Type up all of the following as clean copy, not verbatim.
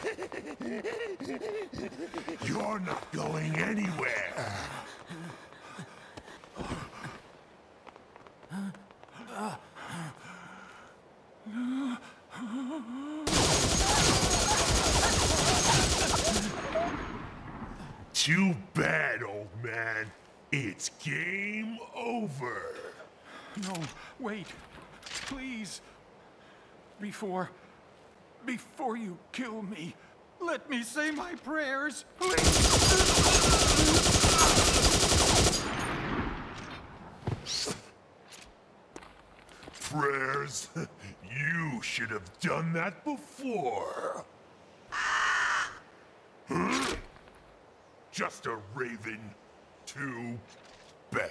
You're not going anywhere. Too bad, old man. It's game over. No, wait. Please. Before you kill me, let me say my prayers, please. Prayers? You should have done that before. Huh? Just a raven. Too bad.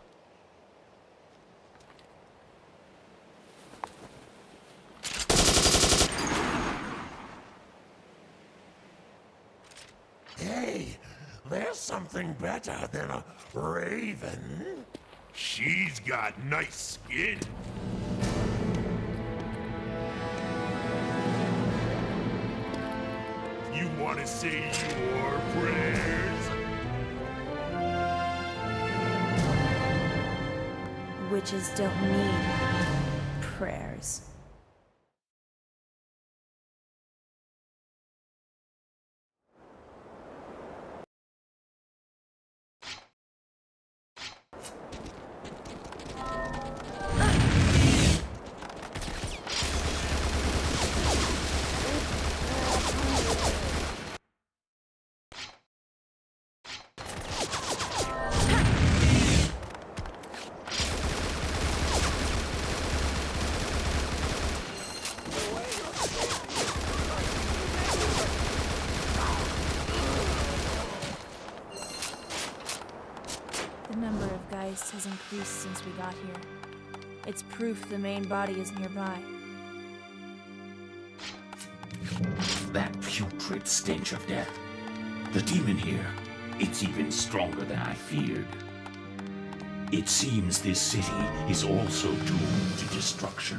Hey, there's something better than a raven. She's got nice skin. You want to say your prayers? Witches don't need prayers. The number of Geists has increased since we got here. It's proof the main body is nearby. That putrid stench of death. The demon here, it's even stronger than I feared. It seems this city is also doomed to destruction.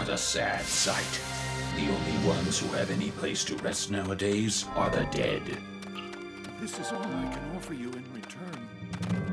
a sad sight. The only ones who have any place to rest nowadays are the dead. This is all I can offer you in return.